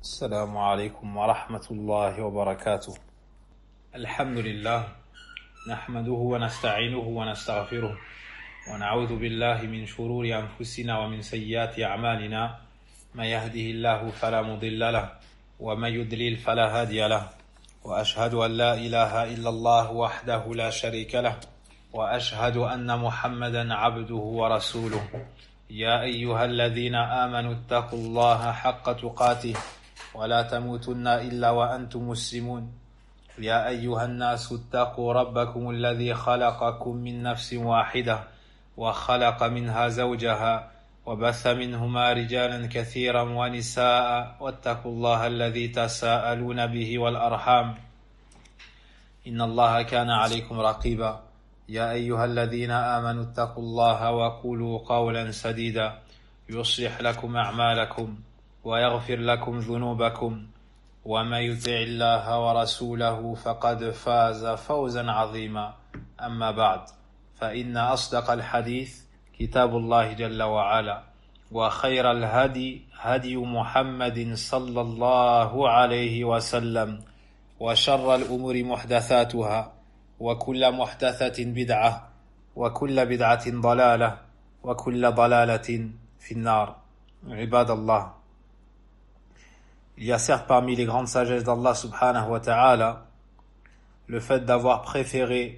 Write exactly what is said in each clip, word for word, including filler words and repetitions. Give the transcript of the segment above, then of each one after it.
السلام عليكم ورحمة الله وبركاته. الحمد لله نحمده ونستعينه ونستغفره ونعوذ بالله من شرور أنفسنا ومن سيئات أعمالنا. من يهده الله فلا مضل له ومن يضلل فلا هادي له، وأشهد أن لا إله إلا الله وحده لا شريك له، وأشهد أن محمدا عبده ورسوله. يا أيها الذين آمنوا اتقوا الله حق تقاته ولا تموتن إلا وأنتم مسلمون. يا أيها الناس اتقوا ربكم الذي خلقكم من نفس واحدة وخلق منها زوجها وبث منهما رجالا كثيرا ونساء، واتقوا الله الذي تساءلون به والأرحام إن الله كان عليكم رقيبا. يا أيها الذين آمنوا اتقوا الله وقولوا قولا سديدا يصلح لكم أعمالكم ويغفر لكم ذنوبكم، ومن يطع الله ورسوله فقد فاز فوزا عظيما. أما بعد، فإن أصدق الحديث كتاب الله جل وعلا، وخير الهدي هدي محمد صلى الله عليه وسلم، وشر الأمور محدثاتها، وكل محدثة بدعة، وكل بدعة ضلالة، وكل ضلالة في النار. عباد الله، il y a certes parmi les grandes sagesses d'Allah subhanahu wa ta'ala le fait d'avoir préféré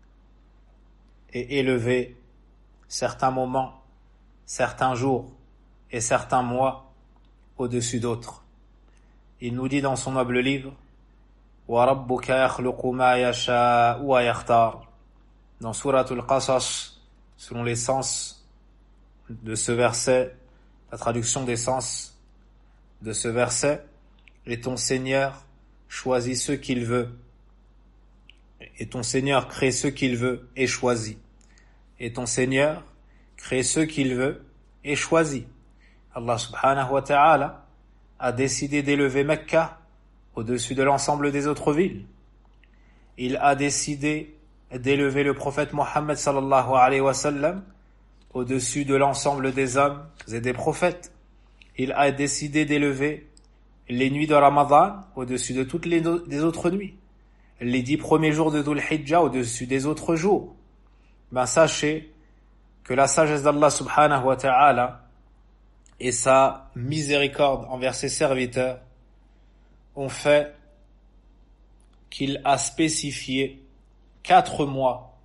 et élevé certains moments, certains jours et certains mois au-dessus d'autres. Il nous dit dans son noble livre وَرَبُّكَ يَخْلُقُ مَا يَشَاءُ وَيَخْتَارُ, dans Surat al-Qasas, selon les sens de ce verset, la traduction des sens de ce verset: et ton Seigneur choisit ceux qu'il veut, et ton Seigneur crée ceux qu'il veut et choisit, et ton Seigneur crée ceux qu'il veut et choisit. Allah subhanahu wa ta'ala a décidé d'élever Mecca au-dessus de l'ensemble des autres villes. Il a décidé d'élever le prophète Mohammed sallallahu alayhi wa sallam au-dessus de l'ensemble des hommes et des prophètes. Il a décidé d'élever les nuits de Ramadan au-dessus de toutes les no- des autres nuits, les dix premiers jours de Dhul Hijjah au-dessus des autres jours. Ben sachez que la sagesse d'Allah subhanahu wa ta'ala et sa miséricorde envers ses serviteurs ont fait qu'il a spécifié quatre mois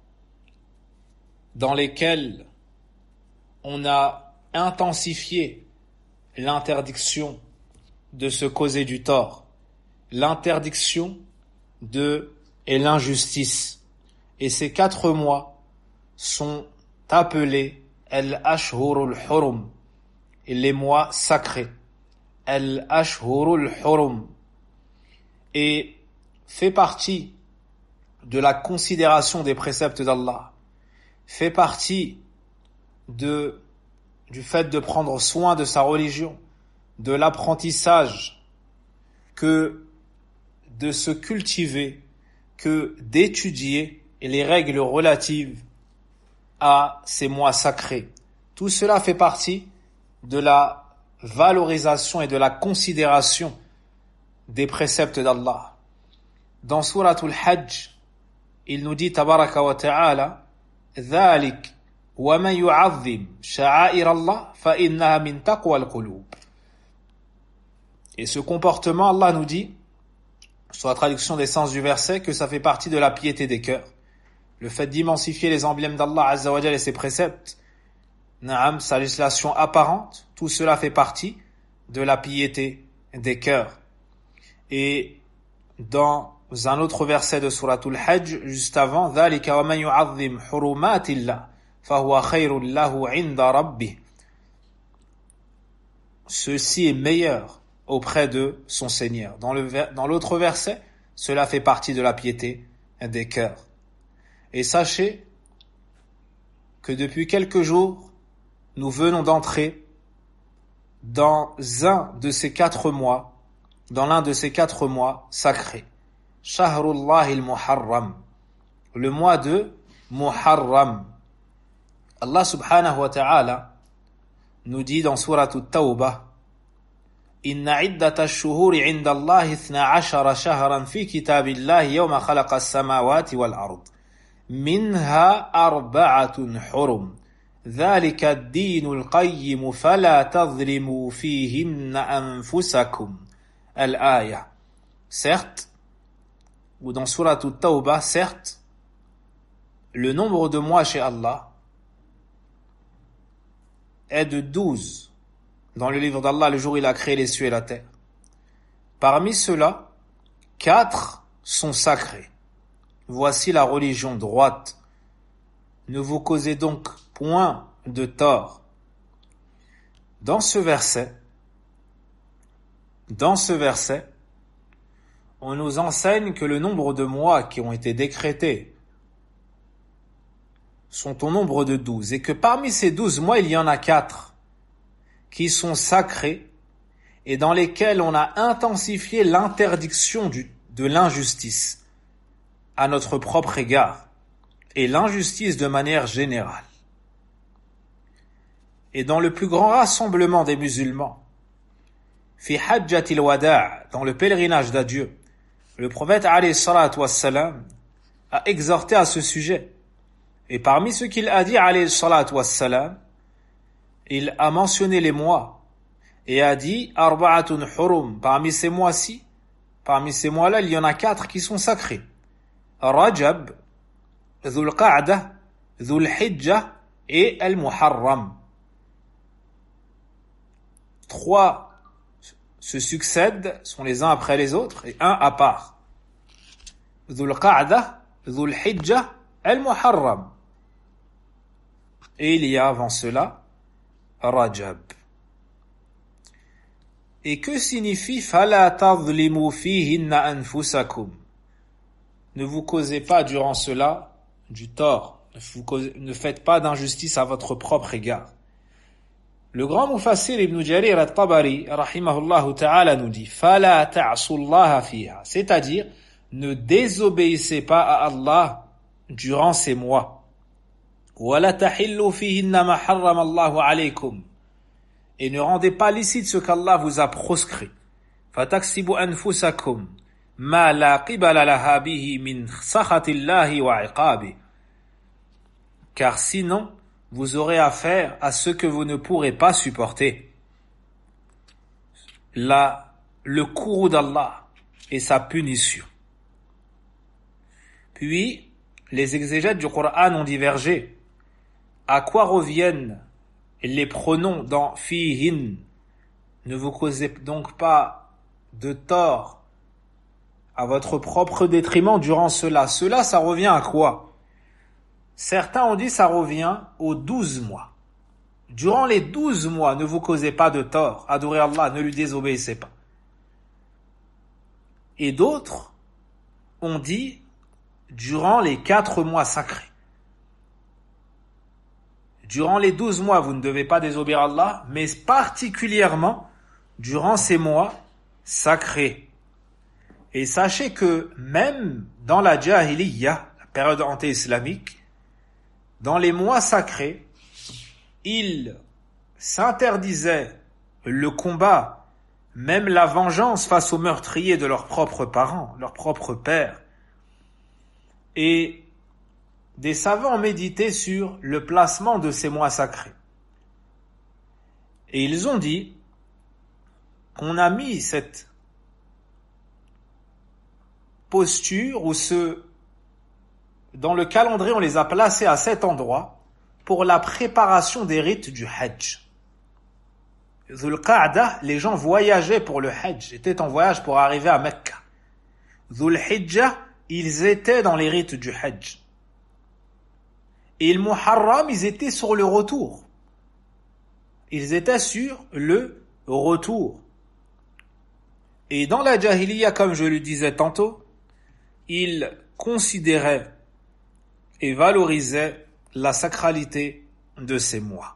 dans lesquels on a intensifié l'interdiction de se causer du tort, l'interdiction de et l'injustice. Et ces quatre mois sont appelés Al-Ashhurul Hurum, et les mois sacrés. Al-Ashhurul Hurum, et fait partie de la considération des préceptes d'Allah, fait partie de du fait de prendre soin de sa religion, de l'apprentissage, que de se cultiver, que d'étudier les règles relatives à ces mois sacrés. Tout cela fait partie de la valorisation et de la considération des préceptes d'Allah. Dans Suratul Hajj, il nous dit tabaraka wa ta'ala: ذَلِكَ وَمَنْ يُعَظِّمْ شَعَائِرَ اللَّهِ فَإِنَّهَا مِنْ تَقْوَى الْقُلُوبِ. Et ce comportement, Allah nous dit, sur la traduction des sens du verset, que ça fait partie de la piété des cœurs. Le fait d'immensifier les emblèmes d'Allah Azza wa Jalla et ses préceptes, Naam, sa législation apparente, tout cela fait partie de la piété des cœurs. Et dans un autre verset de Suratul Hajj, juste avant, ذَلِكَ وَمَنْ يُعَظِّمْ حُرُمَاتِ اللَّهِ فَهُوَ خَيْرٌ لَهُ عِنْدَ رَبِّهِ. Ceci est meilleur auprès de son Seigneur. Dans le dans l'autre verset, cela fait partie de la piété des cœurs. Et sachez que depuis quelques jours, nous venons d'entrer dans un de ces quatre mois, dans l'un de ces quatre mois sacrés. Shahrullah al-Muharram, le mois de Muharram. Allah subhanahu wa ta'ala nous dit dans Surat At-Tawbah: إن عدة الشهور عند الله اثنا عشر شهرا في كتاب الله يوم خلق السماوات والأرض منها أربعة حرم ذلك الدين القيم فلا تظلموا فيهن أنفسكم الآية. Certes, ou dans Surah At-Tawbah, certes, le nombre de mois chez Allah est de douze dans le livre d'Allah le jour où il a créé les cieux et la terre. Parmi ceux-là, quatre sont sacrés. Voici la religion droite. Ne vous causez donc point de tort. Dans ce verset, dans ce verset, on nous enseigne que le nombre de mois qui ont été décrétés sont au nombre de douze et que parmi ces douze mois, il y en a quatre qui sont sacrés et dans lesquels on a intensifié l'interdiction du, de l'injustice à notre propre égard et l'injustice de manière générale. Et dans le plus grand rassemblement des musulmans, fi hajjatil wada', dans le pèlerinage d'adieu, le prophète alayhi salatu wassalam a exhorté à ce sujet. Et parmi ce qu'il a dit alayhi salatu wassalam, il a mentionné les mois et a dit arba'atun hurum. Parmi ces mois-ci, parmi ces mois-là, il y en a quatre qui sont sacrés. Rajab, Dhul Qa'dah, Dhul Hijjah et Al-Muharram. Trois se succèdent, sont les uns après les autres, et un à part. Dhul Qa'dah, Dhul Hijjah, Al-Muharram. Et il y a avant cela, Rajab. Et que signifie Fala tadhlimu fihinna anfusakum? Ne vous causez pas durant cela du tort. Ne, vous causez, ne faites pas d'injustice à votre propre égard. Le grand Mufassir Ibn Jarir al-Tabari, rahimahullah ta'ala, nous dit Fala ta'asullaha fiha, c'est-à-dire ne désobéissez pas à Allah durant ces mois. Wala tahillu fihinna ma harrama Allahu alaykum, et ne rendez pas licite ce qu'Allah vous a proscrit. Fataksibu anfusakum ma la qibala laha bihi min sakhatillahi wa iqabi, car sinon vous aurez affaire à ce que vous ne pourrez pas supporter. La, le courroux d'Allah et sa punition. Puis, les exégètes du Coran ont divergé. À quoi reviennent les pronoms dans fihin? Ne vous causez donc pas de tort à votre propre détriment durant cela. Cela, ça revient à quoi? Certains ont dit ça revient aux douze mois. Durant les douze mois, ne vous causez pas de tort. Adorez Allah, ne lui désobéissez pas. Et d'autres ont dit durant les quatre mois sacrés. Durant les douze mois, vous ne devez pas désobéir à Allah, mais particulièrement durant ces mois sacrés. Et sachez que même dans la Jahiliyyah, la période anté-islamique, dans les mois sacrés, il s'interdisait le combat, même la vengeance face aux meurtriers de leurs propres parents, leurs propres pères. Et des savants méditaient sur le placement de ces mois sacrés. Et ils ont dit qu'on a mis cette posture ou ce dans le calendrier, on les a placés à cet endroit pour la préparation des rites du Hajj. Dhul Qa'dah, les gens voyageaient pour le Hajj, étaient en voyage pour arriver à Mecca. Dhul Hijjah, ils étaient dans les rites du Hajj. Et le Muharram, ils étaient sur le retour. Ils étaient sur le retour. Et dans la Jahiliya, comme je le disais tantôt, ils considéraient et valorisait la sacralité de ces mois.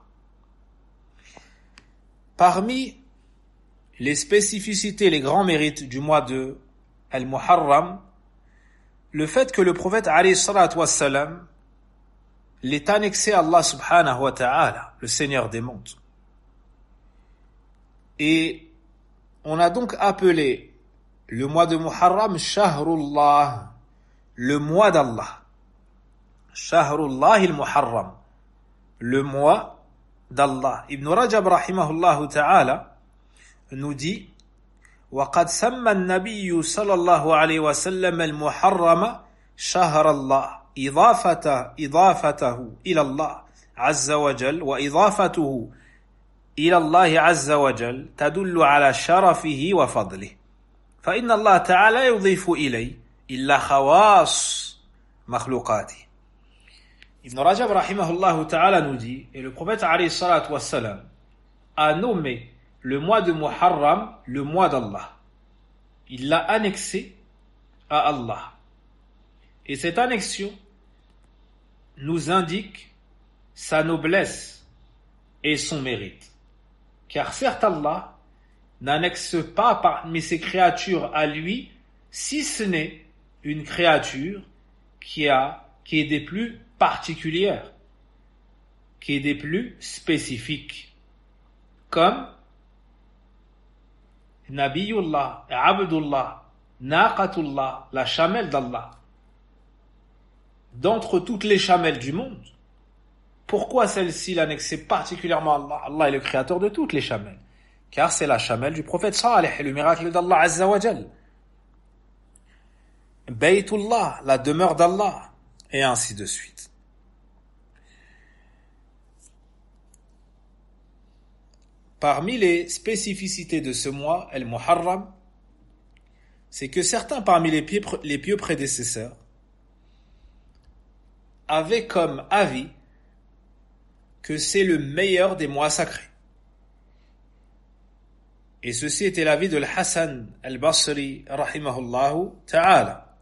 Parmi les spécificités, les grands mérites du mois de Al-Muharram, le fait que le prophète alayhi salatu wassalam l'ait annexé à Allah subhanahu wa ta'ala, le Seigneur des mondes. Et On a donc appelé le mois de Muharram Shahrullah, le mois d'Allah. Shahrullah il-Muharram, le mois d'Allah. Ibn Rajab rahimahullah ta'ala nous dit وقد سمى النبي صلى الله عليه وسلم المحرم شهر الله إضافته إضافته إلى الله عز وجل وإضافته إلى الله عز وجل تدل على شرفه وفضله فإن الله تعالى يضيف إليه إلا خواص مخلوقاته. Ibn Rajab rahimahullah ta'ala nous dit, et le prophète alayhi salatu wassalam a nommé le mois de Muharram le mois d'Allah. Il l'a annexé à Allah. Et cette annexion nous indique sa noblesse et son mérite. Car certes Allah n'annexe pas parmi ses créatures à lui, si ce n'est une créature qui, a, qui est des plus particulières, qui est des plus spécifiques, comme Nabiyullah, Abdullah, Naqatullah, la chamelle d'Allah. D'entre toutes les chamelles du monde, pourquoi celle-ci l'annexait particulièrement à Allah? Allah est le créateur de toutes les chamelles, car c'est la chamelle du prophète Salih, le miracle d'Allah Azza wa Jal. Baytullah, la demeure d'Allah, et ainsi de suite. Parmi les spécificités de ce mois, el-Muharram, c'est que certains parmi les pieux, les pieux prédécesseurs avaient comme avis que c'est le meilleur des mois sacrés. Et ceci était l'avis de Al-Hassan al-Basri, rahimahullahu ta'ala.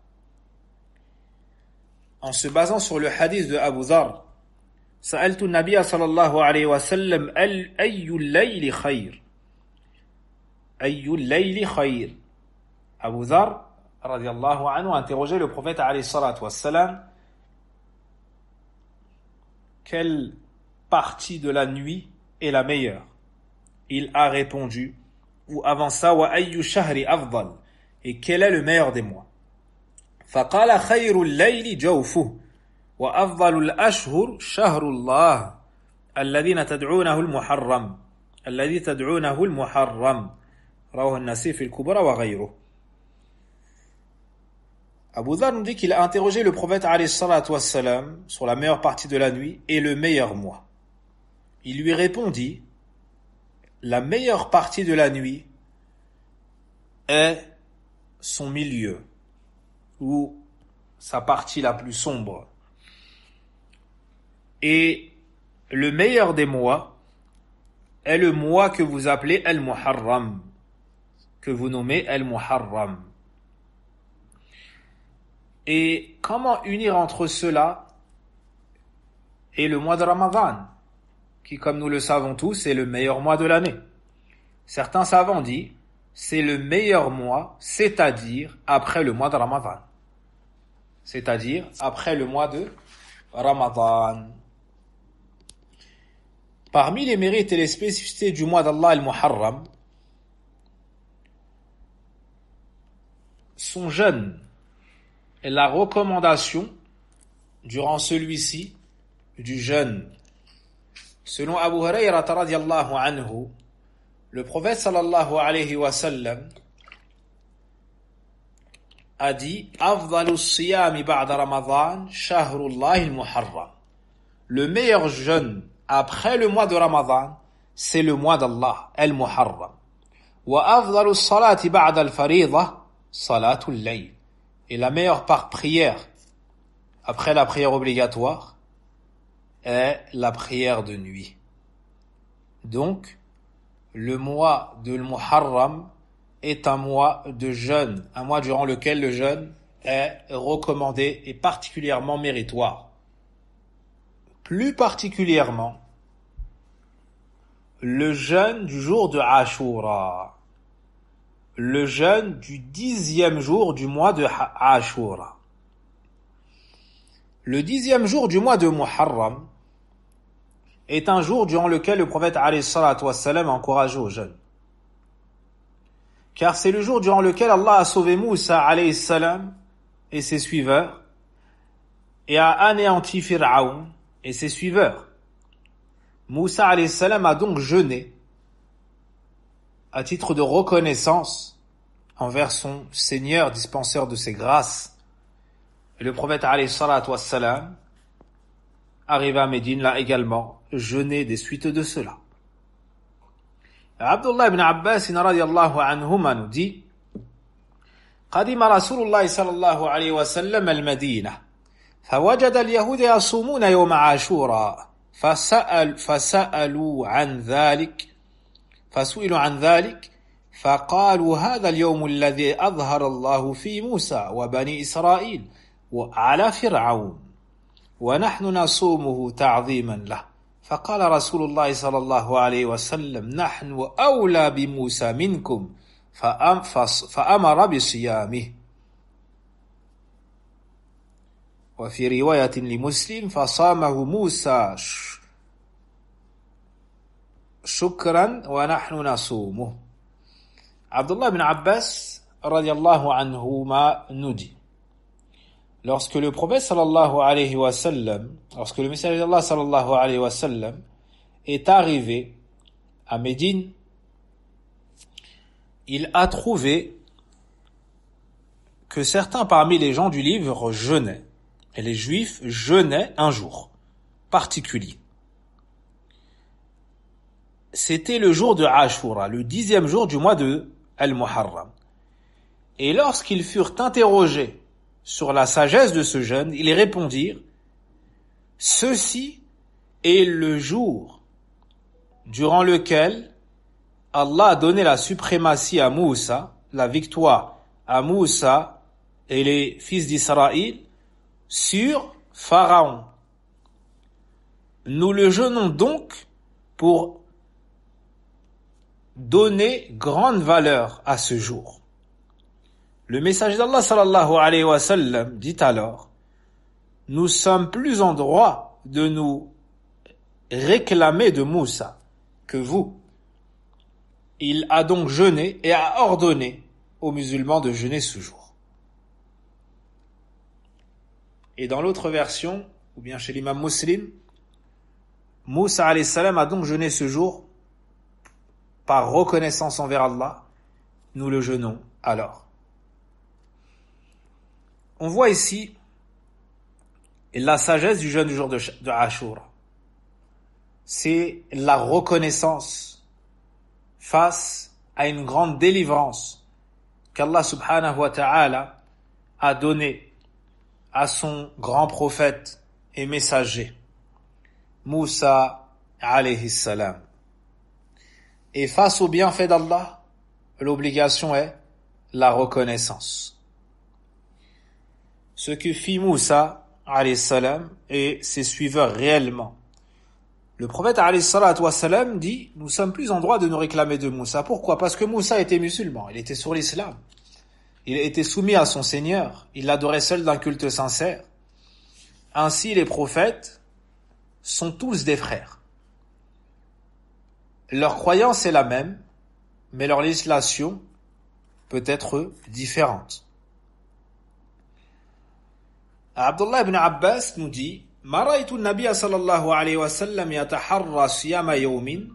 En se basant sur le hadith de Abu Dharr, سألت النبي صلى الله عليه وسلم أي الليل خير أي الليل خير. Abu Dharr radiallahu anhu a interrogé le prophète alayhi salatu wassalam, quelle partie de la nuit est la meilleure? Il a répondu, ou avant ça, wa ayyu shahri afdal, et quel est le meilleur des mois? فقال خير الليل جوفه وأفضل الأشهر شهر الله الذين تدعونه المحرم الذي تدعونه المحرم رواه النسائي في الكبرى وغيره. Abu Dharr nous dit qu'il a interrogé le prophète alayhi salatu wassalam sur la meilleure partie de la nuit et le meilleur mois. Il lui répondit, la meilleure partie de la nuit est son milieu, ou sa partie la plus sombre. Et le meilleur des mois est le mois que vous appelez Al-Muharram, que vous nommez Al-Muharram. Et comment unir entre cela et le mois de Ramadan, qui, comme nous le savons tous, est le meilleur mois de l'année? Certains savants disent, c'est le meilleur mois, c'est-à-dire après le mois de Ramadan. C'est-à-dire après le mois de Ramadan. Parmi les mérites et les spécificités du mois d'Allah al-Muharram, son jeûne et la recommandation durant celui-ci du jeûne. Selon Abu Hurayrata radiyallahu anhu, le prophète sallallahu alayhi wa sallam a dit Afdalu siyami ba'da Ramadan shahrullah al-Muharram. Le meilleur jeûne après le mois de Ramadan, c'est le mois d'Allah, al-Muharram. Wa afdalu salati ba'da al-fariḍah salatul layl. Et la meilleure part prière après la prière obligatoire est la prière de nuit. Donc, le mois de Muharram est un mois de jeûne, un mois durant lequel le jeûne est recommandé et particulièrement méritoire. Plus particulièrement, le jeûne du jour de Ashura, le jeûne du dixième jour du mois de Ashura. Le dixième jour du mois de Muharram est un jour durant lequel le prophète alayhi salatu wassalam a encouragé au jeûne. car c'est le jour durant lequel Allah a sauvé Moussa alayhi salam et ses suiveurs et a anéanti Pharaon et ses suiveurs. Moussa alayhi salam a donc jeûné à titre de reconnaissance envers son Seigneur dispenseur de ses grâces. Et le prophète alayhi salatu wassalam, arrivé à Médine, l'a également jeûné des suites de cela. Abdullah ibn Abbas radiyallahu anhuma nous dit: قدم رسول الله صلى الله عليه وسلم المدينة فوجد اليهود يصومون يوم عاشوراء فسأل فسألوا عن ذلك فسئلوا عن ذلك فقالوا هذا اليوم الذي أظهر الله فيه موسى وبني إسرائيل وعلى فرعون ونحن نصومه تعظيما له فقال رسول الله صلى الله عليه وسلم نحن أولى بموسى منكم فأمر بصيامه وفي رواية لمسلم فصامه موسى شكرا ونحن نصومه. Abdullah ibn Abbas radiyallahu anhuma nous dit: lorsque le prophète sallallahu alayhi wa sallam, lorsque le messager d'Allah sallallahu alayhi wa sallam est arrivé à Médine, il a trouvé que certains parmi les gens du livre jeûnaient, et les juifs jeûnaient un jour particulier. C'était le jour de Ashura, le dixième jour du mois de Al-Muharram. Et lorsqu'ils furent interrogés sur la sagesse de ce jeûne, ils répondirent: ceci est le jour durant lequel Allah a donné la suprématie à Moussa, la victoire à Moussa et les fils d'Israël sur Pharaon. Nous le jeûnons donc pour donner grande valeur à ce jour. Le messager d'Allah sallallahu alayhi wa sallam dit alors: nous sommes plus en droit de nous réclamer de Moussa que vous. Il a donc jeûné et a ordonné aux musulmans de jeûner ce jour. Et dans l'autre version, ou bien chez l'imam Muslim, Moussa alayhi salam a donc jeûné ce jour par reconnaissance envers Allah. Nous le jeûnons alors. On voit ici la sagesse du jeûne du jour de, de Ashura. C'est la reconnaissance face à une grande délivrance qu'Allah subhanahu wa ta'ala a donnée à son grand prophète et messager, Moussa alayhi salam. Et face au bienfait d'Allah, l'obligation est la reconnaissance. Ce que fit Moussa alayhi salam et ses suiveurs réellement. Le prophète alayhi salatu wassalam dit: nous sommes plus en droit de nous réclamer de Moussa. Pourquoi? Parce que Moussa était musulman, il était sur l'islam. Il était soumis à son Seigneur, il l'adorait seul d'un culte sincère. Ainsi, les prophètes sont tous des frères. Leur croyance est la même, mais leur législation peut être différente. Abdullah ibn Abbas nous dit: ما رأيت النبي صلى الله عليه وسلم يتحرى صيام يوم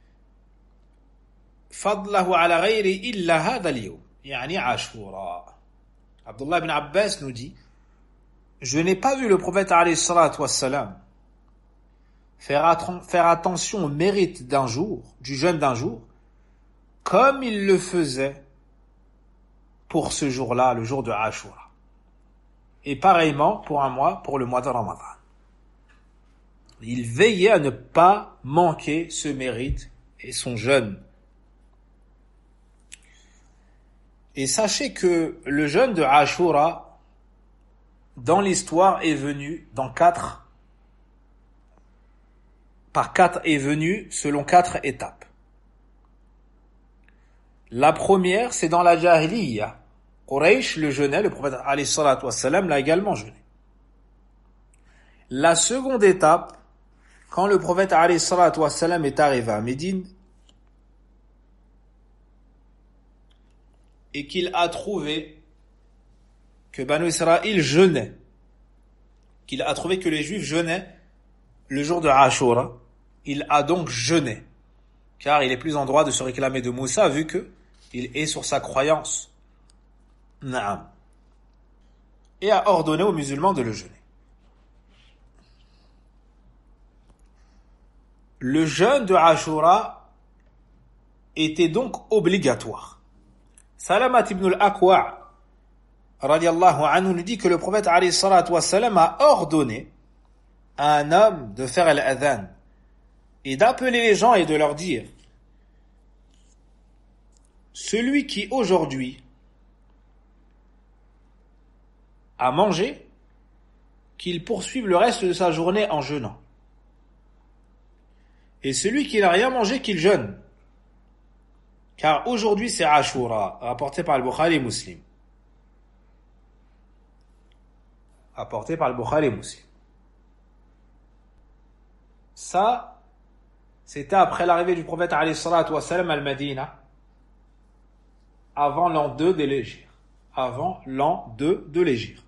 فضله على غيره إلا هذا اليوم يعني عاشوراء. Abdullah ibn Abbas nous dit: je n'ai pas vu le prophète alayhi salatu wassalam faire, att- faire attention au mérite d'un jour, du jeûne d'un jour, comme il le faisait pour ce jour-là, le jour de Ashura. Et pareillement pour un mois, pour le mois de Ramadan. Il veillait à ne pas manquer ce mérite et son jeûne. Et sachez que le jeûne de Ashura, dans l'histoire, est venu dans quatre, par quatre, est venu selon quatre étapes. La première, c'est dans la Jahiliya. Quraysh le jeûnait, le prophète alayhi salatu wassalam l'a également jeûné. La seconde étape, quand le prophète alayhi salatu wassalam est arrivé à Médine, et qu'il a trouvé que Banu Israël jeûnait, qu'il a trouvé que les Juifs jeûnaient le jour de Ashura, il a donc jeûné, car il est plus en droit de se réclamer de Moussa vu que il est sur sa croyance. Naam. Et a ordonné aux musulmans de le jeûner. Le jeûne de Ashura était donc obligatoire. Salamat ibn al-Aqwa' radiallahu anhu nous dit que le prophète alayhi salatu wassalam a ordonné à un homme de faire l'adhan et d'appeler les gens et de leur dire: celui qui aujourd'hui a mangé, qu'il poursuive le reste de sa journée en jeûnant. Et celui qui n'a rien mangé, qu'il jeûne. Car aujourd'hui c'est Ashura, rapporté par le Bukhari et Muslim. Rapporté par le Bukhari et Muslim. Ça, c'était après l'arrivée du prophète alayhi salatu wassalam al-Madina, avant l'an deux de l'Hégire. Avant l'an deux de l'Hégire.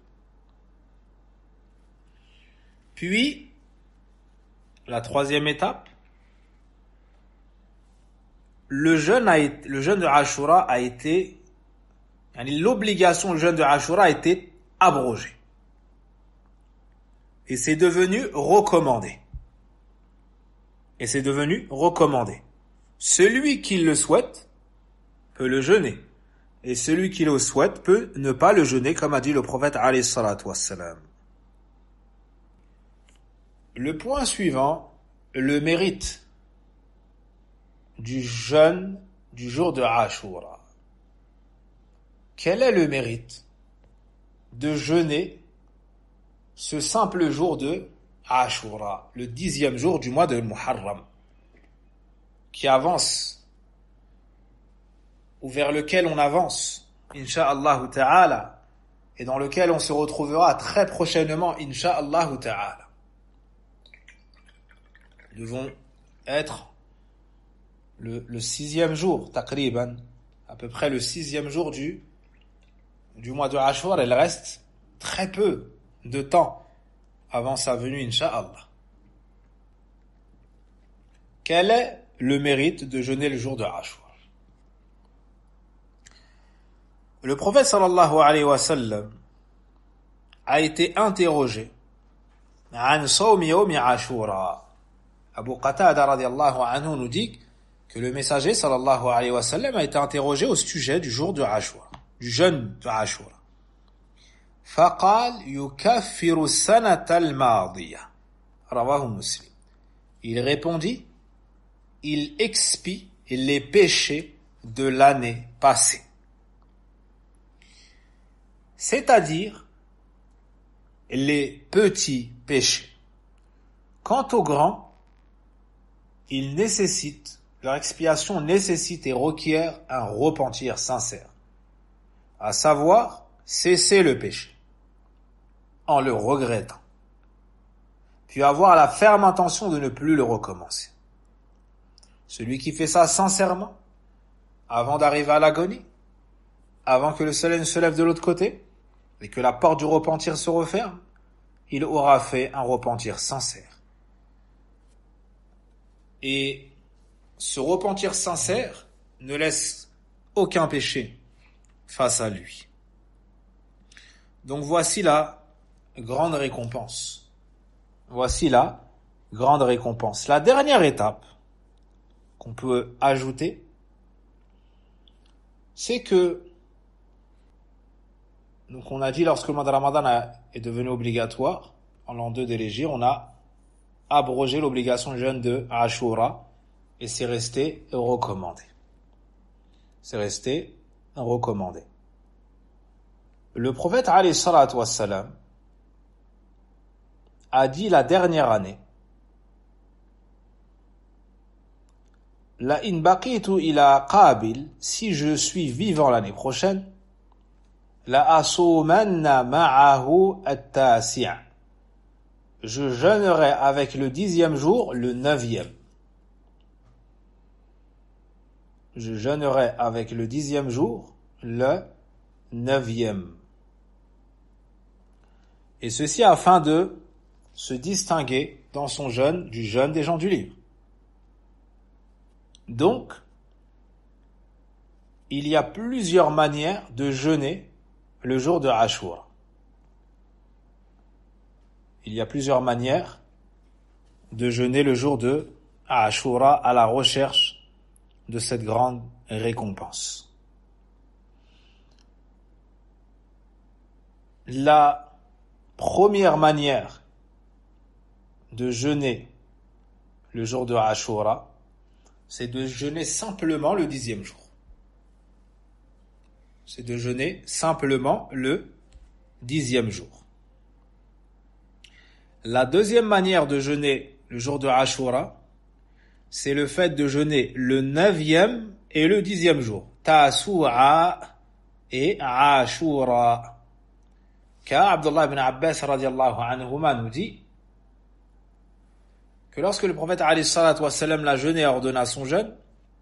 Puis, la troisième étape, le jeûne, a été, le jeûne de Ashura a été, l'obligation du jeûne de Ashura a été abrogée. Et c'est devenu recommandé. Et c'est devenu recommandé. Celui qui le souhaite peut le jeûner. Et celui qui le souhaite peut ne pas le jeûner, comme a dit le prophète alayhi salatu wassalam. Le point suivant, le mérite du jeûne du jour de Ashura. Quel est le mérite de jeûner ce simple jour de Ashura, le dixième jour du mois de Muharram, qui avance, ou vers lequel on avance, insha'Allah ta'ala, et dans lequel on se retrouvera très prochainement, insha'Allah ta'ala. Nous devons être le, le sixième jour, taqriban, à peu près le sixième jour du, du mois de Ashura. Il reste très peu de temps avant sa venue, insha'Allah. Quel est le mérite de jeûner le jour de Ashura? Le prophète sallallahu alayhi wa sallam a été interrogé an sawmi yawmi Ashura. Abu Qatada radiallahu anhu nous dit que le messager sallallahu alayhi wa sallam a été interrogé au sujet du jour de Ashura, du jeûne de Ashura. فقال يكفر السنة الماضية رواه مسلم. Il répondit: il expie les péchés de l'année passée. C'est-à-dire les petits péchés. Quant aux grands, ils nécessitent, leur expiation nécessite et requiert un repentir sincère, à savoir cesser le péché en le regrettant, puis avoir la ferme intention de ne plus le recommencer. Celui qui fait ça sincèrement, avant d'arriver à l'agonie, avant que le soleil ne se lève de l'autre côté, et que la porte du repentir se referme, il aura fait un repentir sincère. Et ce repentir sincère ne laisse aucun péché face à lui. Donc voici la grande récompense. Voici la grande récompense. La dernière étape qu'on peut ajouter, c'est que, donc on a dit, lorsque le mois de Ramadan a, est devenu obligatoire, en l'an deux de l'Hégire, on a abrogé l'obligation de jeûne de Ashura, et c'est resté recommandé. C'est resté recommandé. Le prophète alayhi salatu wassalam a dit la dernière année: la in baqitu ila qabil, si je suis vivant l'année prochaine, la asumanna ma'ahu at-tasi', je jeûnerai avec le dixième jour le neuvième. Je jeûnerai avec le dixième jour le neuvième. Et ceci afin de se distinguer dans son jeûne du jeûne des gens du livre. Donc, il y a plusieurs manières de jeûner le jour de Ashura. Il y a plusieurs manières de jeûner le jour de Ashura à la recherche de cette grande récompense. La première manière de jeûner le jour de Ashura, c'est de jeûner simplement le dixième jour. C'est de jeûner simplement le dixième jour. La deuxième manière de jeûner le jour de Ashura, c'est le fait de jeûner le neuvième et le dixième jour. Tasu'a et Ashura. Car Abdullah ibn Abbas radiallahu anhuma nous dit que lorsque le prophète alayhi salatu wassalam l'a jeûné et ordonna son jeûne,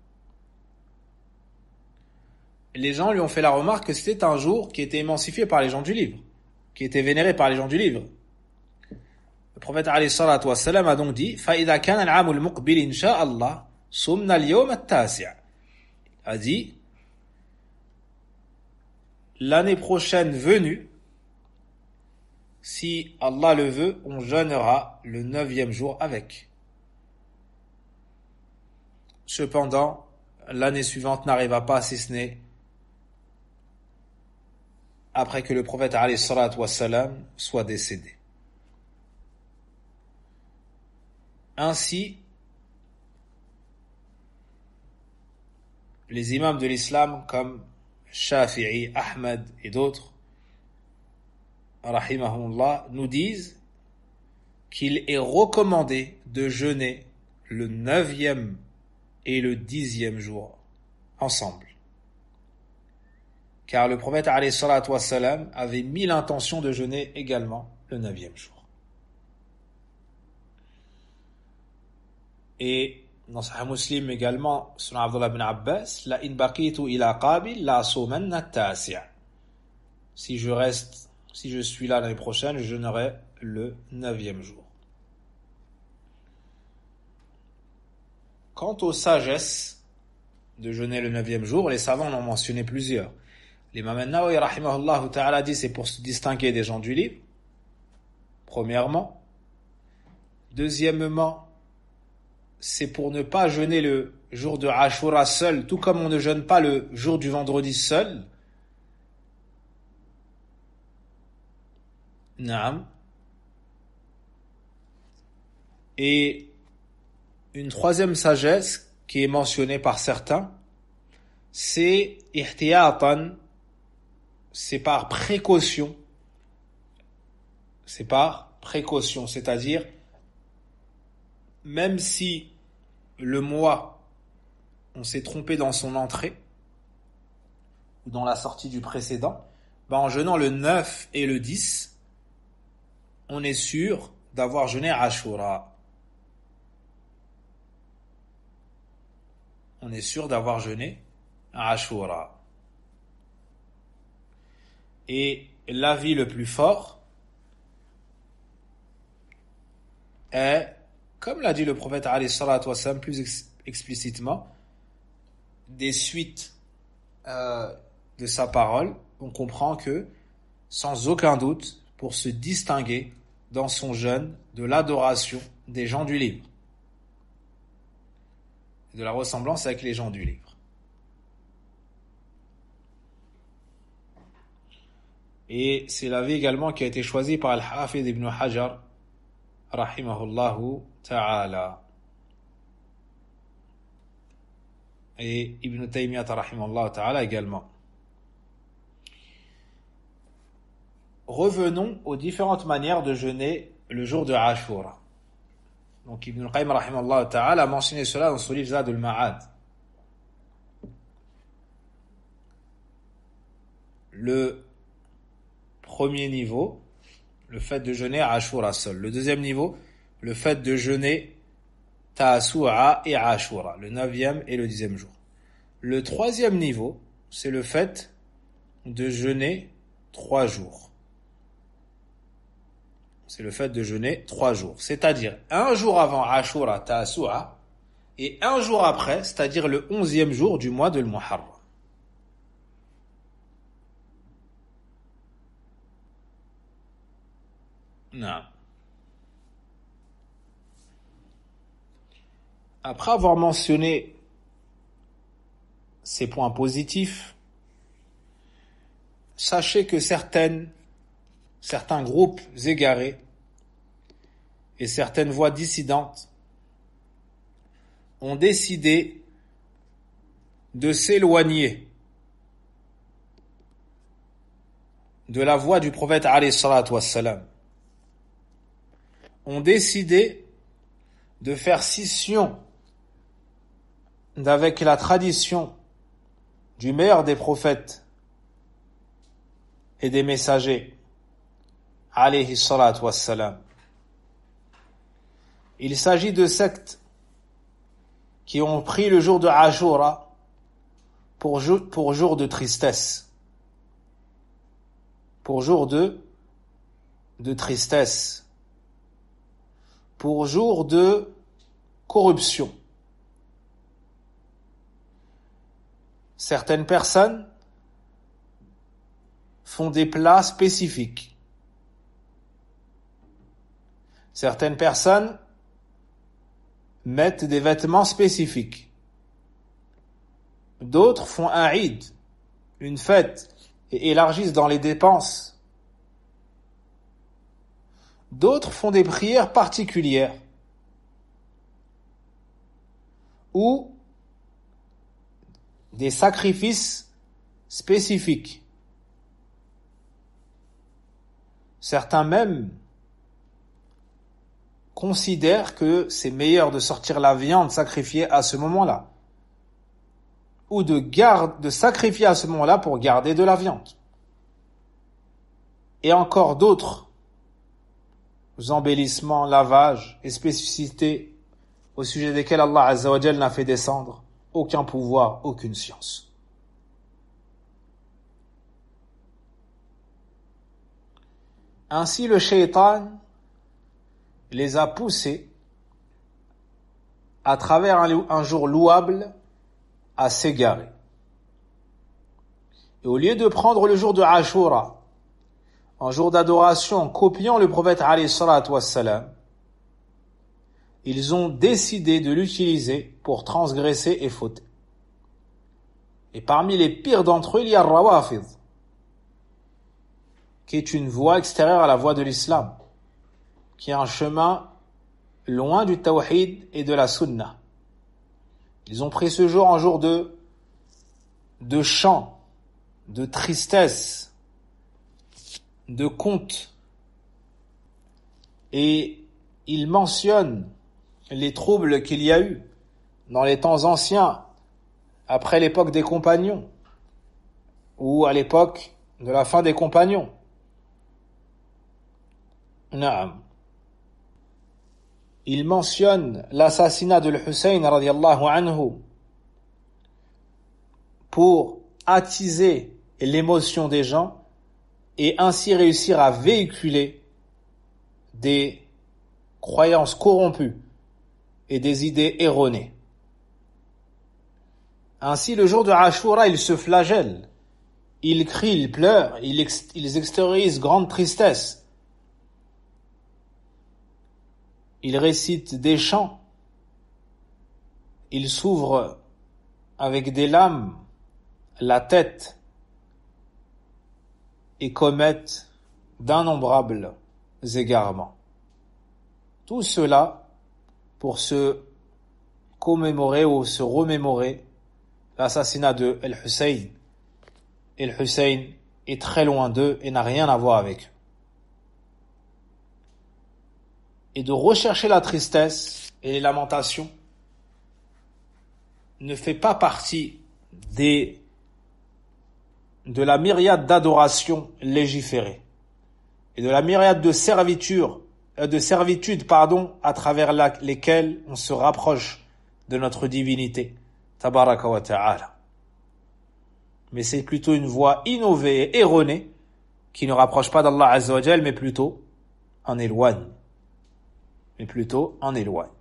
les gens lui ont fait la remarque que c'était un jour qui était émancifié par les gens du livre, qui était vénéré par les gens du livre. Le prophète alayhi salatu wassalam a donc dit فَإِذَا كَانَ الْعَامُ الْمُقْبِلِ إِنْ شَاءَ اللَّهِ صُمْنَا الْيَوْمَ التَّاسِعَ a dit l'année prochaine venue, si Allah le veut, on jeûnera le neuvième jour avec. Cependant, l'année suivante n'arriva pas, si ce n'est après que le prophète alayhi salatu wassalam soit décédé. Ainsi, les imams de l'islam comme Shafi'i, Ahmed et d'autres, rahimahumullah, nous disent qu'il est recommandé de jeûner le neuvième et le dixième jour ensemble. Car le prophète alayhi salatu wassalam avait mis l'intention de jeûner également le neuvième jour. Et dans Sahih Muslim également, selon Abdullah ibn Abbas, la in baqitu ila qabil la asumanna tasi'a. Si je reste, si je suis là l'année prochaine, je jeûnerai le neuvième jour. Quant aux sagesses de jeûner le neuvième jour, les savants en ont mentionné plusieurs. L'imam an-Nawawi rahimahullah ta'ala dit c'est pour se distinguer des gens du livre, premièrement. Deuxièmement, c'est pour ne pas jeûner le jour de Ashura seul, tout comme on ne jeûne pas le jour du vendredi seul. Naam. Et une troisième sagesse qui est mentionnée par certains, c'est ihtiyatan, c'est par précaution. C'est par précaution, c'est-à-dire même si le mois, on s'est trompé dans son entrée ou dans la sortie du précédent, ben en jeûnant le neuf et le dix, on est sûr d'avoir jeûné Ashura. On est sûr d'avoir jeûné Ashura. Et l'avis le plus fort est, comme l'a dit le prophète alayhi salatu wassalam plus ex- explicitement, des suites euh, de sa parole, on comprend que, sans aucun doute, pour se distinguer dans son jeûne de l'adoration des gens du livre, de la ressemblance avec les gens du livre. Et c'est l'avis également qui a été choisi par Al-Hafidh ibn Hajar rahimahullahu ta'ala et Ibn Taymiyyah rahimahullahu ta'ala également. Revenons aux différentes manières de jeûner le jour de Ashura. Donc Ibn al-Qayyim rahimahullahu ta'ala a mentionné cela dans son livre Zad al-Ma'ad. Le premier niveau, le fait de jeûner Ashura seul. Le deuxième niveau, le fait de jeûner Tasu'a et Ashura, le neuvième et le dixième jour. Le troisième niveau, c'est le fait de jeûner trois jours. C'est le fait de jeûner trois jours. C'est-à-dire un jour avant Ashura Tasu'a et un jour après, c'est-à-dire le onzième jour du mois de l'Muharram. Non. Après avoir mentionné ces points positifs, sachez que certaines, certains groupes égarés et certaines voix dissidentes ont décidé de s'éloigner de la voix du prophète alayhi salatu wassalam, ont décidé de faire scission d'avec la tradition du meilleur des prophètes et des messagers, alayhi salatu wassalam. Il s'agit de sectes qui ont pris le jour de Ashura pour jour, pour jour de tristesse, pour jour de, de tristesse, pour jour de corruption. Certaines personnes font des plats spécifiques. Certaines personnes mettent des vêtements spécifiques. D'autres font un Eid, une fête, et élargissent dans les dépenses. D'autres font des prières particulières ou des sacrifices spécifiques. Certains même considèrent que c'est meilleur de sortir la viande sacrifiée à ce moment-là, ou de, garde, de sacrifier à ce moment-là pour garder de la viande. Et encore d'autres embellissements, lavages et spécificités au sujet desquels Allah Azza wa Jal n'a fait descendre aucun pouvoir, aucune science. Ainsi le shaitan les a poussés à travers un, un jour louable à s'égarer. Et au lieu de prendre le jour de Ashura, un jour d'adoration copiant le prophète alayhi salatu wassalam, ils ont décidé de l'utiliser pour transgresser et fauter. Et parmi les pires d'entre eux, il y a Rawafid, qui est une voie extérieure à la voie de l'islam, qui est un chemin loin du tawhid et de la sunna. Ils ont pris ce jour en jour de, de chant, de tristesse, de conte, et ils mentionnent les troubles qu'il y a eu dans les temps anciens, après l'époque des compagnons, ou à l'époque de la fin des compagnons. Naam. Il mentionne l'assassinat de l'Hussein radiyallahu anhu pour attiser l'émotion des gens et ainsi réussir à véhiculer des croyances corrompues et des idées erronées. Ainsi, le jour de Ashura, ils se flagellent, ils crient, ils pleurent, ils, ex- ils extériorisent grande tristesse. Ils récitent des chants, ils s'ouvrent avec des lames la tête et commettent d'innombrables égarements. Tout cela pour se commémorer ou se remémorer l'assassinat de El-Hussein. El-Hussein est très loin d'eux et n'a rien à voir avec eux. Et de rechercher la tristesse et les lamentations ne fait pas partie des, de la myriade d'adorations légiférées et de la myriade de servitudes, de servitudes, pardon, à travers la, lesquelles on se rapproche de notre divinité, tabaraka wa ta'ala. mais c'est plutôt une voie innovée et erronée qui ne rapproche pas d'Allah Azza wa Jal, mais plutôt en éloigne. Mais plutôt en éloigne.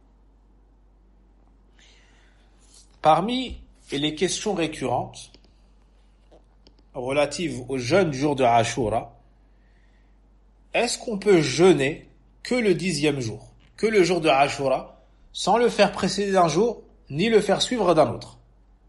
Parmi les questions récurrentes relatives au jeûne du jour de Ashura, est-ce qu'on peut jeûner que le dixième jour, que le jour de Ashura, sans le faire précéder d'un jour, ni le faire suivre d'un autre?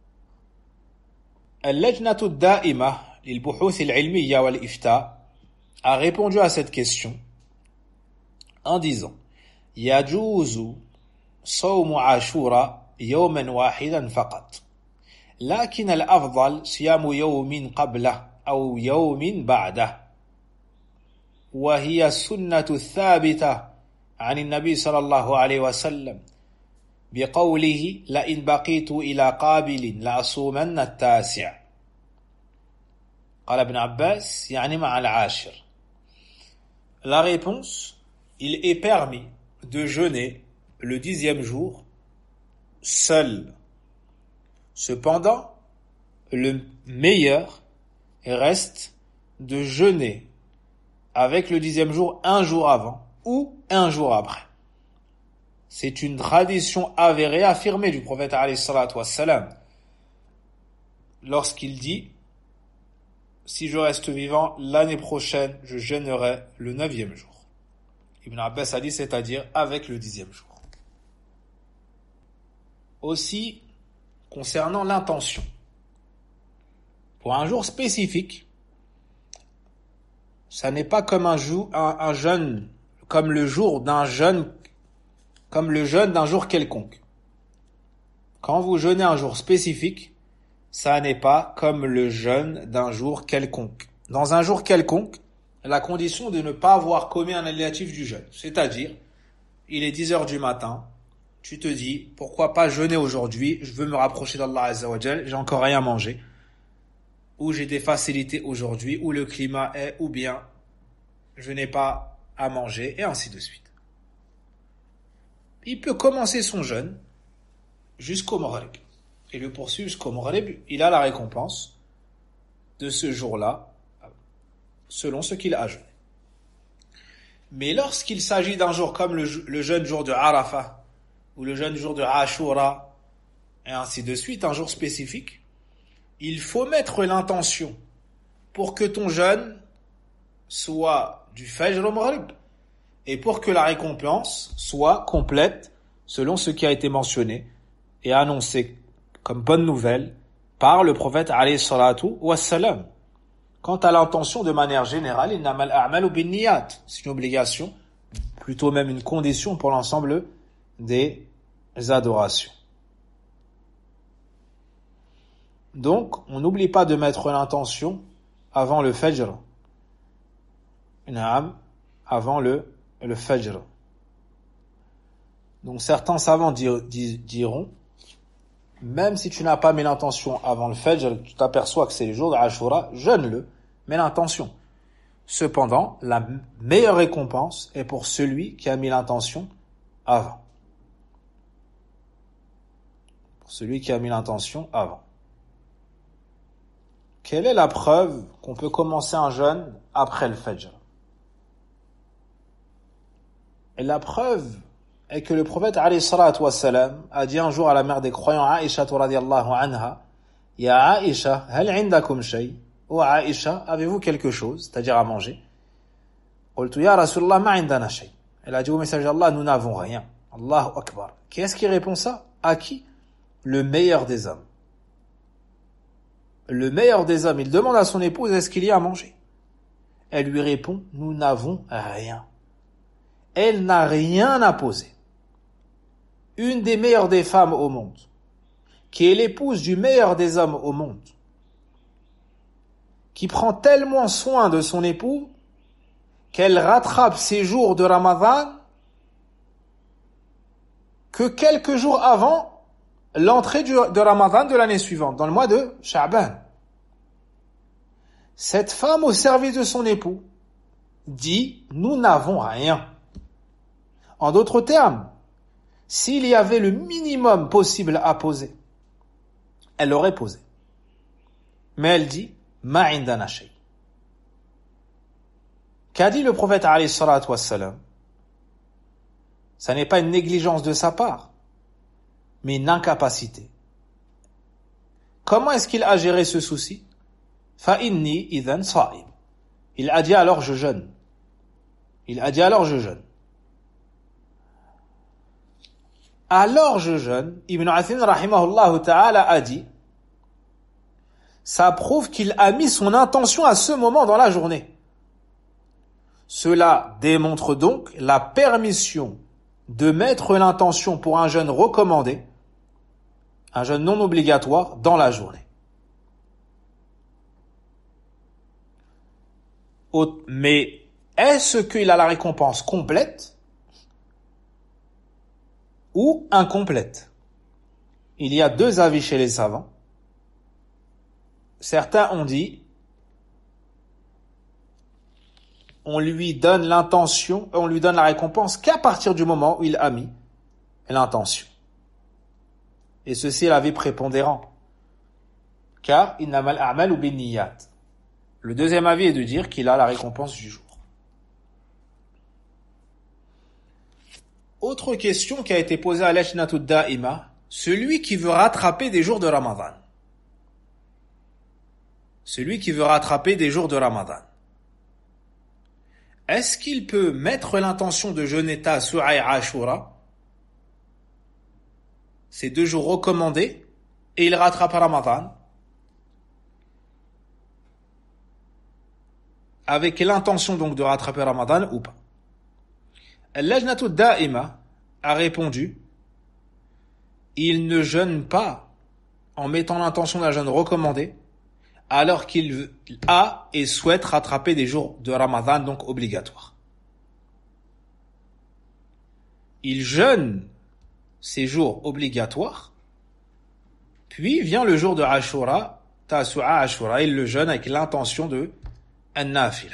Al-Lajnatu ad-Da'ima lil-Buhuth al-Ilmiyya wal-Ifta a répondu à cette question en disant Yajuzu sawmu Ashura yawman wahidan faqat, lakin al-afdal siyamu yawmin qablah aw yawmin ba'dah, wa hiya sunnatu thabita 'an an-nabi sallallahu alayhi wa sallam بقوله لئن بقيت إلى قابل لأصومن التاسع. قال ابن عباس يعني مع العاشر. La réponse, il est permis de jeûner le dixième jour seul. Cependant, le meilleur reste de jeûner avec le dixième jour un jour avant ou un jour après. C'est une tradition avérée, affirmée du prophète alayhi salatu wassalam, lorsqu'il dit « Si je reste vivant, l'année prochaine, je jeûnerai le neuvième jour. » Ibn Abbas a dit, c'est-à-dire avec le dixième jour. Aussi, concernant l'intention, pour un jour spécifique, ça n'est pas comme un, jour, un, un jeûne, comme le jour d'un jeûne comme le jeûne d'un jour quelconque. Quand vous jeûnez un jour spécifique, ça n'est pas comme le jeûne d'un jour quelconque. Dans un jour quelconque, la condition de ne pas avoir commis un alliatif du jeûne, c'est-à-dire, il est dix heures du matin, tu te dis, pourquoi pas jeûner aujourd'hui, je veux me rapprocher d'Allah Azza wa Jal, j'ai encore rien mangé, ou j'ai des facilités aujourd'hui, ou le climat est, ou bien, je n'ai pas à manger, et ainsi de suite. Il peut commencer son jeûne jusqu'au Maghrib et le poursuivre jusqu'au Maghrib. Il a la récompense de ce jour-là selon ce qu'il a jeûné. Mais lorsqu'il s'agit d'un jour comme le, le jeûne jour de Arafah ou le jeûne jour de Ashura et ainsi de suite, un jour spécifique, il faut mettre l'intention pour que ton jeûne soit du Fajr au Maghrib. Et pour que la récompense soit complète selon ce qui a été mentionné et annoncé comme bonne nouvelle par le prophète alayhi salatu wassalam. Quant à l'intention de manière générale, innamal a'malu binniyat, c'est une obligation, plutôt même une condition pour l'ensemble des adorations. Donc, on n'oublie pas de mettre l'intention avant le Fajr. Naam, avant le le Fajr. Donc certains savants dir, dir, diront, même si tu n'as pas mis l'intention avant le Fajr, tu t'aperçois que c'est le jour d'Ashura, jeûne-le, mets l'intention. Cependant, la meilleure récompense est pour celui qui a mis l'intention avant. Pour celui qui a mis l'intention avant. Quelle est la preuve qu'on peut commencer un jeûne après le Fajr? Et la preuve est que le prophète alayhi salatu wassalam a dit un jour à la mère des croyants, Aïcha radiyallahu anha, Ya Aïcha, hal indakum shay? Oh Aïcha, avez-vous quelque chose, c'est-à-dire à manger? Qultu ya Rasulallah, ma indana shay. Elle a dit au messager d'Allah, nous n'avons rien. Allahu Akbar. Qui est-ce qui répond ça? À qui? Le meilleur des hommes. Le meilleur des hommes, il demande à son épouse, est-ce qu'il y a à manger? Elle lui répond, nous n'avons rien. Elle n'a rien à poser. Une des meilleures des femmes au monde, qui est l'épouse du meilleur des hommes au monde, qui prend tellement soin de son époux qu'elle rattrape ses jours de Ramadan que quelques jours avant l'entrée du, de Ramadan de l'année suivante, dans le mois de Sha'ban. Cette femme au service de son époux dit « Nous n'avons rien ». En d'autres termes, s'il y avait le minimum possible à poser, elle l'aurait posé. mais elle dit ma indana shay. Qu'a dit le prophète alayhi salatu wassalam? Ça n'est pas une négligence de sa part, mais une incapacité. Comment est-ce qu'il a géré ce souci? Fa inni idhan sa'im. Il a dit alors je jeûne. Il a dit alors je jeûne. Alors je jeûne, Ibn Uthaymin rahimahullah ta'ala a dit, ça prouve qu'il a mis son intention à ce moment dans la journée. Cela démontre donc la permission de mettre l'intention pour un jeûne recommandé, un jeûne non obligatoire, dans la journée. Mais est-ce qu'il a la récompense complète ou incomplète? Il y a deux avis chez les savants. Certains ont dit, on lui donne l'intention, on lui donne la récompense qu'à partir du moment où il a mis l'intention. Et ceci est l'avis prépondérant. Car innamal a'malu binniyat. Le deuxième avis est de dire qu'il a la récompense du jour. Autre question qui a été posée à l'Ajnatud Da'ima, celui qui veut rattraper des jours de Ramadan. Celui qui veut rattraper des jours de Ramadan. Est-ce qu'il peut mettre l'intention de jeûner Tasu'a et Ashura, ces deux jours recommandés, et il rattrape Ramadan, avec l'intention donc de rattraper Ramadan ou pas? Al-Lajnatud Da'ima a répondu, il ne jeûne pas en mettant l'intention d'un jeûne recommandé, alors qu'il a et souhaite rattraper des jours de Ramadan, donc obligatoires. Il jeûne ces jours obligatoires, puis vient le jour de Ashura, Tasu'a Ashura, il le jeûne avec l'intention de An-Nafila.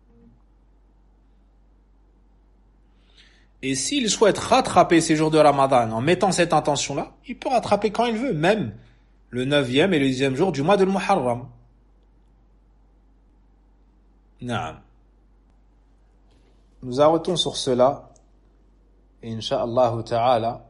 Et s'il souhaite rattraper ces jours de Ramadan en mettant cette intention-là, il peut rattraper quand il veut, même le neuvième et le dixième jour du mois de Muharram. Naam. Nous arrêtons sur cela, et Inch'Allah ta'ala,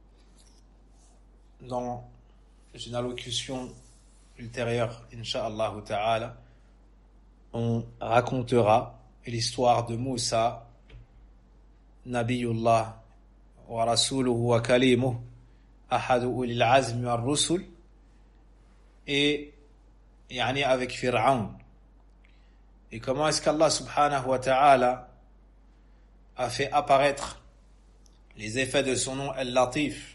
dans une allocution ultérieure, Inch'Allah ta'ala, on racontera l'histoire de Moussa, Nabiyullah, wa Rasuluhu wa Kalimuh, Ahadu ulil azmi wa rusul, et yani avec Fir'aun. Et comment est-ce qu'Allah subhanahu wa ta'ala a fait apparaître les effets de son nom Al-Latif,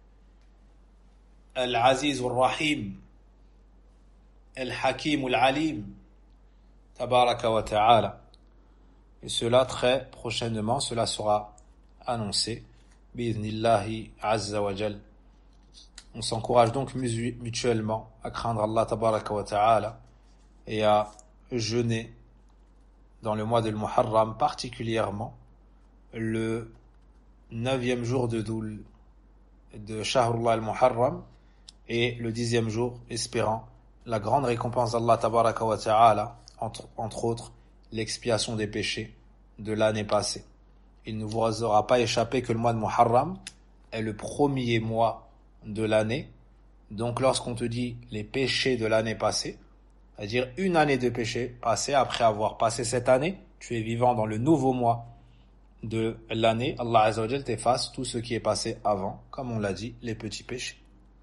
Al-Aziz Al-Rahim, Al-Hakim Al-Alim, Tabaraka wa ta'ala. Et cela très prochainement, cela sera annoncé, bi'idhnillahi azza wa jal. On s'encourage donc mutuellement à craindre Allah Tabaraka wa ta'ala et à jeûner dans le mois de Muharram, particulièrement le neuvième jour de Doul, de Shahrullah al-Muharram, et le dixième jour, espérant la grande récompense d'Allah Tabaraka wa Ta'ala, entre, entre autres l'expiation des péchés de l'année passée. Il ne vous aura pas échappé que le mois de Muharram est le premier mois de l'année. Donc lorsqu'on te dit les péchés de l'année passée, c'est-à-dire une année de péché passé, après avoir passé cette année, tu es vivant dans le nouveau mois de l'année, Allah Azza wa Jal t'efface tout ce qui est passé avant, comme on l'a dit, les petits péchés.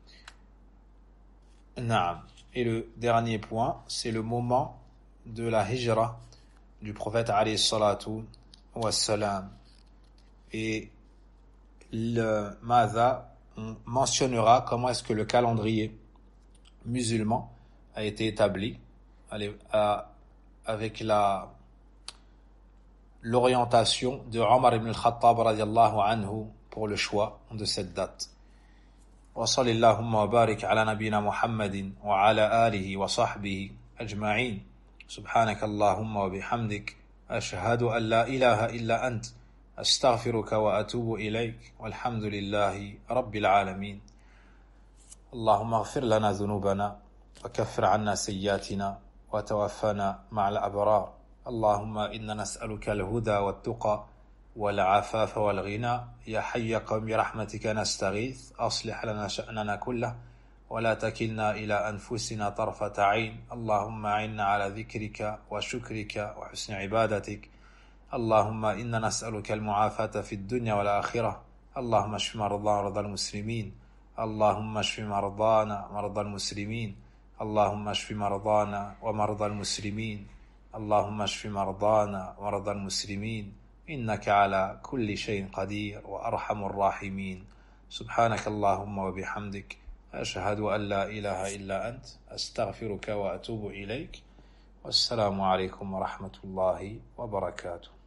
Naam. Et le dernier point, c'est le moment de la hijra du prophète alayhi salatu wassalam. Et le Madha, on mentionnera comment est-ce que le calendrier musulman a été établi avec la l'orientation de Omar ibn al-Khattab radiyallahu anhu pour le choix de cette date. Wa sallallahu wa barik ala nabina Muhammadin wa ala alihi wa sahbihi ajma'in. Subhanaka Allahumma wa bihamdik ashhadu an la ilaha illa ant astaghfiruka wa atubu ilayk walhamdulillahi rabbil alamin. Allahumma ighfir lana dhunubana وكفر عنا سيئاتنا وتوفنا مع الأبرار. اللهم إنا نسألك الهدى والتقى والعفاف والغنى. يا حي يا قيوم برحمتك نستغيث، أصلح لنا شأننا كله ولا تكلنا إلى أنفسنا طرفة عين. اللهم أعنا على ذكرك وشكرك وحسن عبادتك. اللهم إنا نسألك المعافاة في الدنيا والآخرة. اللهم اشف مرضانا ومرضى المسلمين. اللهم اشف مرضانا ومرضى المسلمين. اللهم اشف مرضانا ومرضى المسلمين. اللهم اشف مرضانا ومرضى المسلمين، إنك على كل شيء قدير وأرحم الراحمين. سبحانك اللهم وبحمدك، أشهد أن لا إله إلا أنت، أستغفرك وأتوب إليك. والسلام عليكم ورحمة الله وبركاته.